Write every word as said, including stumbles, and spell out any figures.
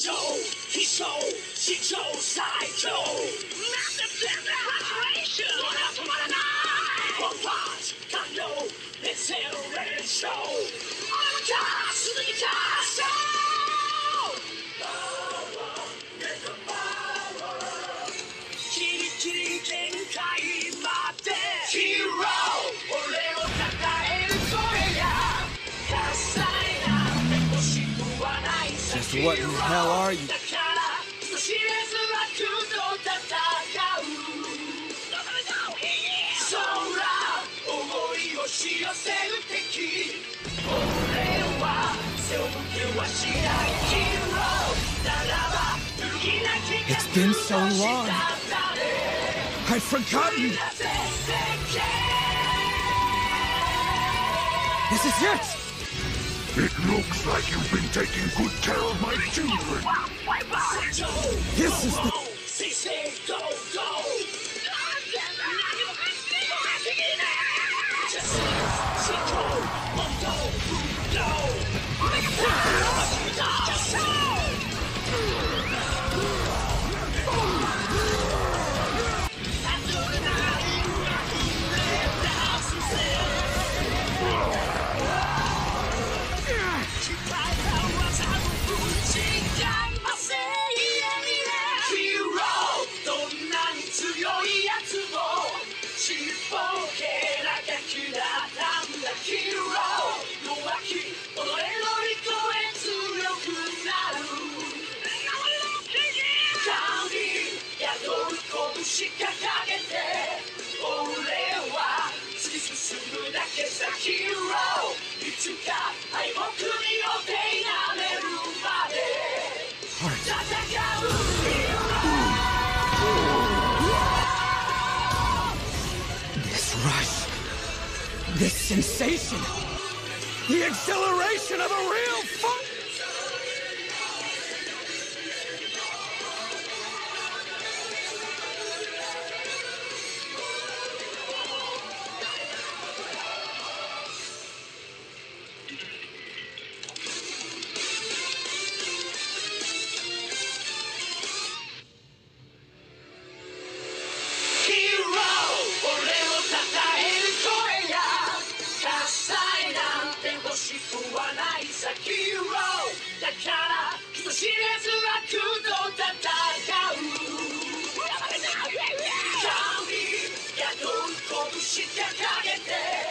情必勝史上最強なんて全然始まり止まらないボンパーチ完了レセレーション俺はじゃあすぐにキャストキリキリ限界までヒーロー俺をたたえる声や喝采なんて欲しくはないさ Just what in the hell are you? だから人知れず楽と戦う空思い押し寄せる敵俺は背を向けはしないヒーローならば揺るぎなき It's been so long. I'd forgotten. This is it. It looks like you've been taking good care of my children. This is the... This rush, this sensation, the exhilaration of a real fun. Don't